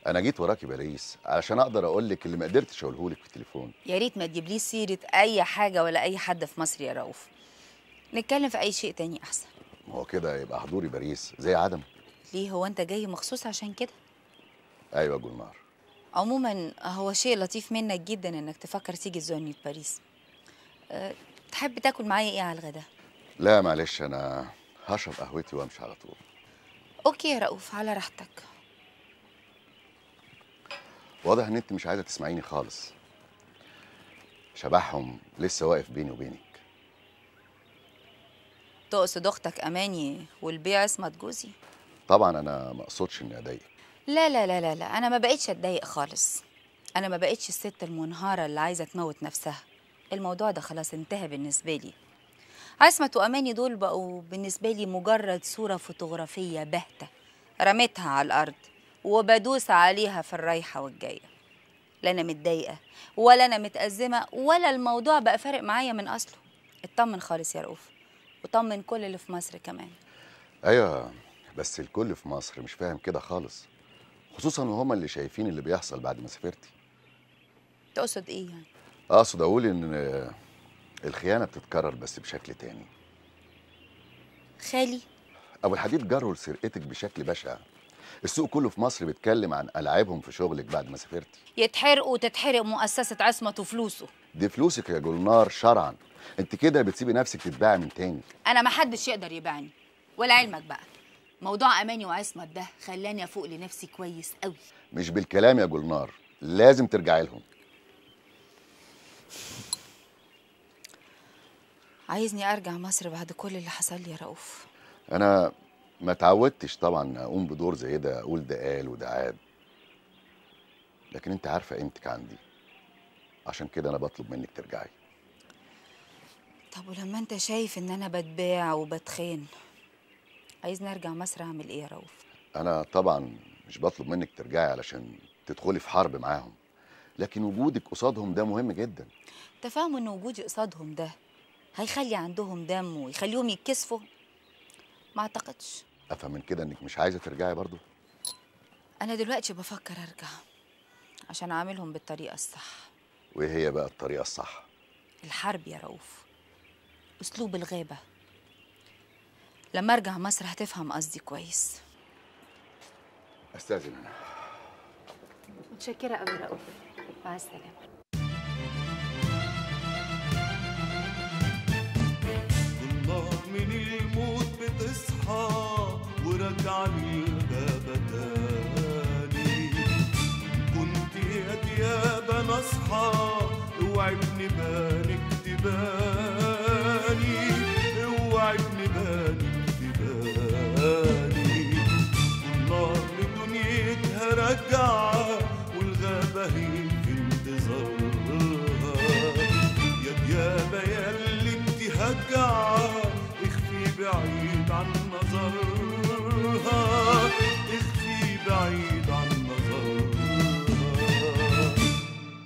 انا جيت وراكي باريس علشان اقدر اقول لك اللي ما قدرتش اقوله لك في التليفون. يا ريت ما تجيبليش سيره اي حاجه ولا اي حد في مصر يا رؤوف. نتكلم في اي شيء تاني احسن. هو كده يبقى حضوري باريس زي عدم. ليه، هو انت جاي مخصوص عشان كده؟ ايوه يا جولنار. عموما هو شيء لطيف منك جدا انك تفكر تيجي تزورني في باريس. تحب تاكل معايا ايه على الغدا؟ لا معلش، انا هشرب قهوتي وامشي على طول. اوكي يا رؤوف، على راحتك. واضح ان انت مش عايزه تسمعيني خالص. شبحهم لسه واقف بيني وبينك. تقصد اختك اماني والبيع عصمت جوزي؟ طبعا انا ما اقصدش اني اضايقك. لا لا لا لا لا، انا ما بقتش اتضايق خالص. انا ما بقتش الست المنهاره اللي عايزه تموت نفسها. الموضوع ده خلاص انتهى بالنسبه لي. عصمت واماني دول بقوا بالنسبه لي مجرد صوره فوتوغرافيه باهته رميتها على الارض وبدوس عليها في الرايحه والجايه. لا انا متضايقه ولا انا متأزمه ولا الموضوع بقى فارق معايا من اصله. اطمن خالص يا رؤوف، وطمن كل اللي في مصر كمان. ايوه بس الكل في مصر مش فاهم كده خالص، خصوصا وهما اللي شايفين اللي بيحصل بعد ما سافرتي. تقصد ايه يعني؟ اقصد اقول ان الخيانه بتتكرر بس بشكل تاني. خالي ابو الحديد جروا لسرقتك بشكل بشع. السوق كله في مصر بيتكلم عن ألعابهم في شغلك بعد ما سافرتي. يتحرقوا وتتحرق مؤسسة عصمت وفلوسه. دي فلوسك يا جولنار شرعا. انت كده بتسيبي نفسك تتباعي من تاني. انا ما حدش يقدر يبيعني. ولا علمك بقى، موضوع اماني وعصمت ده خلاني افوق لنفسي كويس قوي. مش بالكلام يا جولنار، لازم ترجعي لهم. عايزني ارجع مصر بعد كل اللي حصل لي يا رؤوف؟ انا ما تعودتش طبعا اقوم بدور زي ده، اقول ده قال وده عاد، لكن انت عارفه قيمتك عندي، عشان كده انا بطلب منك ترجعي. طب ولما انت شايف ان انا بتباع وبتخان، عايزني ارجع مصر اعمل ايه يا رؤوف؟ انا طبعا مش بطلب منك ترجعي علشان تدخلي في حرب معاهم، لكن وجودك قصادهم ده مهم جدا. تفهموا ان وجودي قصادهم ده هيخلي عندهم دم ويخليهم يتكسفوا؟ ما اعتقدش. افهم من كده انك مش عايزه ترجعي برضو؟ انا دلوقتي بفكر ارجع عشان اعملهم بالطريقه الصح. وايه هي بقى الطريقه الصح؟ الحرب يا رؤوف، اسلوب الغابه. لما ارجع مصر هتفهم قصدي كويس. استاذن انا. متشكره قوي رؤوف، مع السلامه. من الموت بتصحى وراجعة للغابة تاني. كنت يا ديابة نصحى، اوعي بنبانك تباني، اوعي بنبانك تباني. النار لدنيتها راجعة والغابة هي في انتظارها. يا ديابة ياللي انت هجعة، بعيد عن نظرها، اخفي بعيد